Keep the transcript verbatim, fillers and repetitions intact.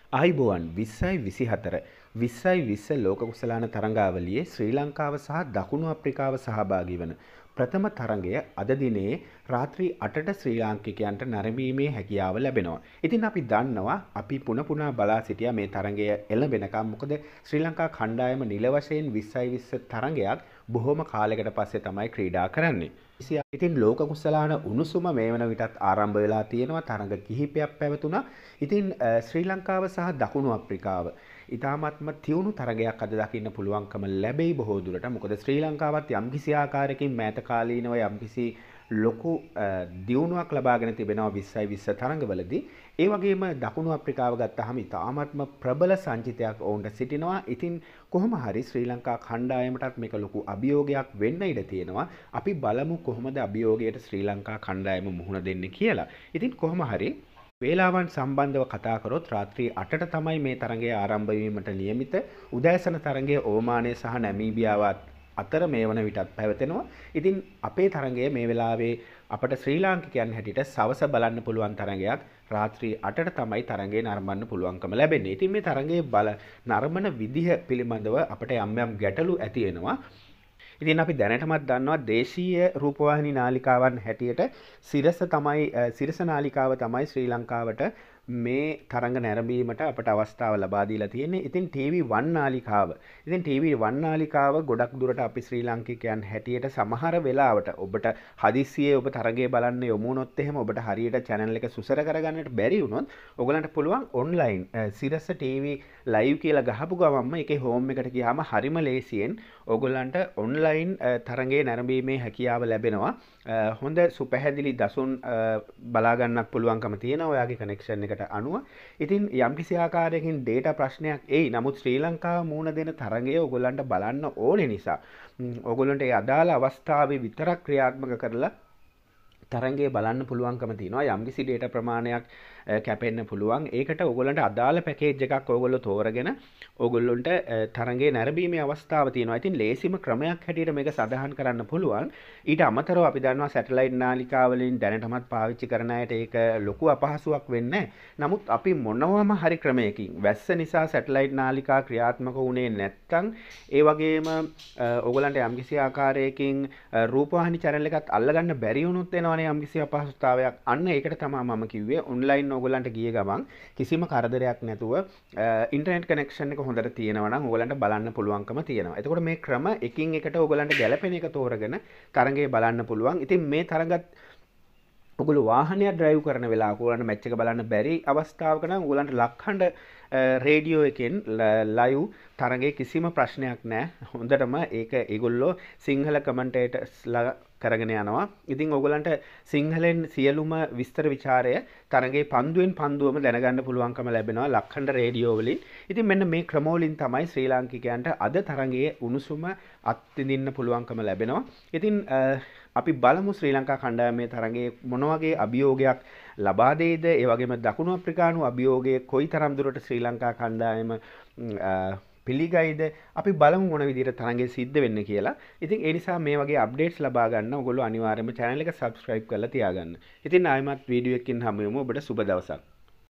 ආයිබෝවන් විස්සයි විසිහතර විස්සයි විස්ස ලෝක කුසලාන තරඟාවලියේ ශ්‍රී ලංකාව සහ දකුණු අප්‍රිකාව සහභාගී වන ප්‍රථම තරඟය අද දිනේ රාත්‍රී අටට ශ්‍රී ලාංකිකයන්ට නැරඹීමේ හැකියාව ලැබෙනවා. ඉතින් අපි දන්නවා අපි පුන පුනා බලා සිටියා මේ තරඟය එළඹෙනකම්. මොකද ශ්‍රී ලංකා කණ්ඩායම නිල වශයෙන් විස්සයි විස්ස තරඟයක් බොහොම කාලයකට පස්සේ තමයි ක්‍රීඩා කරන්නේ. ඉතින් ලෝක කුසලාන උණුසුම මේ වන විටත් ආරම්භ වෙලා තියෙනවා. තරඟ කිහිපයක් පැවතුණා. ඉතින් ශ්‍රී ලංකාව සහ දකුණු අප්‍රිකාව ඉතාමත්ම තියුණු තරගයක් අද දකින්න පුළුවන්කම ලැබෙයි බොහෝ දුරට. මොකද ශ්‍රී ලංකාවත් යම්කිසි ආකාරයකින් මෑත කාලීනව යම්කිසි ලොකු දියුණුවක් ලබාගෙන තිබෙනවා විස්සයි විස්ස තරඟවලදී. ඒ වගේම දකුණු අප්‍රිකාව ගත්තාම ඉතාමත්ම ප්‍රබල සංචිතයක් ඔවුන්ට සිටිනවා. ඉතින් කොහොම හරි ශ්‍රී ලංකා කණ්ඩායමටත් මේක ලොකු අභියෝගයක් වෙන්න ඉඩ තියෙනවා. අපි බලමු කොහොමද අභියෝගයට ශ්‍රී ලංකා කණ්ඩායම මුහුණ දෙන්නේ කියලා. ඉතින් කොහොම හරි වේලාවන් සම්බන්ධව කතා කරොත් රාත්‍රී අටට තමයි මේ තරඟය ආරම්භ වීමට නියමිත. උදෑසන තරඟය ඕමානය සහ නැමීබියාව අතර මේ වන විටත් පැවතෙනවා. ඉතින් අපේ තරඟය මේ වෙලාවේ අපට ශ්‍රී ලාංකිකයන් හැටියට සවස බලන්න පුළුවන් තරඟයක්. රාත්‍රී අටට තමයි තරඟය නරඹන්න පුළුවන්කම ලැබෙන්නේ. ඉතින් මේ තරඟයේ බල නරඹන විදිහ පිළිබඳව අපට යම් යම් ගැටලු ඇති වෙනවා. ඉතින් අපි දැනටමත් දන්නවා දේශීය රූපවාහිනී නාලිකාවන් හැටියට සිරස තමයි සිරස නාලිකාව තමයි ශ්‍රී ලංකාවට මේ තරඟ නැරඹීමට අපට අවස්ථාව ලබා දීලා තියෙන්නේ. ඉතින් ටීවී වන් නාලිකාව. ඉතින් ටීවී වන් නාලිකාව ගොඩක් දුරට අපි ශ්‍රී ලාංකිකයන් හැටියට සමහර වෙලාවට ඔබට හදිස්සියේ ඔබ තරගය බලන්න යොමු වුණොත් එහෙම ඔබට හරියට channel එක සුසර කරගන්නට බැරි වුණොත් ඔයගලන්ට පුළුවන් online සිරස ටීවී live කියලා ගහපු ගමන්ම ඒකේ home එකට ගියාම හරිම ලේසියෙන් ඔයගලන්ට online තරගයේ නැරඹීමේ හැකියාව ලැබෙනවා. හොඳ සුපැහැදිලි දසුන් බලා ගන්නත් පුළුවන්කම තියෙනවා ඔයාගේ connection එකට අනුව. ඉතින් යම්කිසි ආකාරයකින් data ප්‍රශ්නයක් එයි. නමුත් ශ්‍රී ලංකාව මුණ දෙන තරගය ඔයගොල්ලන්ට බලන්න ඕනේ නිසා ඔයගොල්ලන්ට ඒ අදාළ අවස්ථාවේ විතරක් ක්‍රියාත්මක කරලා තරගය බලන්න පුළුවන්කම තියෙනවා. යම්කිසි data ප්‍රමාණයක් කැපෙන්න පුළුවන්. ඒකට ඔයගොල්ලන්ට අදාළ පැකේජ් එකක් ඔයගොල්ලෝ තෝරගෙන ඔයගොල්ලන්ට තරගයේ නැරඹීමේ අවස්ථාව තියෙනවා. ඉතින් ලේසිම ක්‍රමයක් හැටියට මේක සඳහන් කරන්න පුළුවන්. ඊට අමතරව අපි දන්නවා සැටලයිට් නාලිකා වලින් දැනටමත් පාවිච්චි කරන අයට ඒක ලොකු අපහසුයක් වෙන්නේ නැහැ. නමුත් අපි මොනවාම හරි ක්‍රමයකින් වැස්ස නිසා සැටලයිට් නාලිකා ක්‍රියාත්මක වුණේ නැත්නම් ඒ වගේම ඔයගොල්ලන්ට යම්කිසි ආකාරයකින් රූපවාහිනී channel එකත් අල්ලගන්න බැරි වුණොත් එනවනේ යම්කිසි අපහසුතාවයක්. අන්න ඒකට තමයි මම කිව්වේ online ඔයගොල්ලන්ට ගිය ගමන් කිසිම කරදරයක් නැතුව ඉන්ටර්නෙට් කනෙක්ෂන් එක හොඳට තියෙනවා නම් ඔයගොල්ලන්ට බලන්න පුළුවන්කම තියෙනවා. එතකොට මේ ක්‍රම එකින් එකට ඔයගොල්ලන්ට ගැළපෙන එක තෝරගෙන තරඟය බලන්න පුළුවන්. ඉතින් මේ තරඟත් ඔයගොල්ලෝ වාහනයක් drive කරන වෙලාවක ඔයගොල්ලන්ට මැච් එක බලන්න බැරි අවස්ථාවක නම් ඔයගොල්ලන්ට ලක්හඬ රේඩියෝ එකෙන් live තරඟේ කිසිම ප්‍රශ්නයක් නැහැ. හොඳටම ඒක ඒගොල්ලෝ සිංහල කමෙන්ටේටර්ස්ලා කරගෙන යනවා. ඉතින් ඔයගොල්ලන්ට සිංහලෙන් සියලුම විස්තර ਵਿਚාරය තරඟේ පන්දුවෙන් පන්දුවම දැනගන්න පුළුවන්කම ලැබෙනවා ලක්හඬ රේඩියෝ වලින්. ඉතින් මෙන්න මේ ක්‍රමවලින් තමයි ශ්‍රී ලාංකිකයන්ට අද තරඟයේ උණුසුම අත්විඳින්න පුළුවන්කම ලැබෙනවා. ඉතින් අපි බලමු ශ්‍රී ලංකා කණ්ඩායමේ තරඟයේ මොන වගේ අභියෝගයක් ලබා දෙයිද. ඒ වගේම දකුණු අප්‍රිකානු අභියෝගයේ කොයිතරම් දුරට ශ්‍රී ලංකා කණ්ඩායම පිළිගයිද. අපි බලමු මොන විදිහට තරඟය සිද්ධ වෙන්නේ කියලා. ඉතින් ඒ නිසා මේ වගේ අප්ඩේට්ස් ලබා ගන්න ඔයගොල්ලෝ අනිවාර්යයෙන්ම channel එක subscribe කරලා තියාගන්න. ඉතින් ආයෙමත් වීඩියෝ එකකින් හමු වෙමු. ඔබට සුබ දවසක්.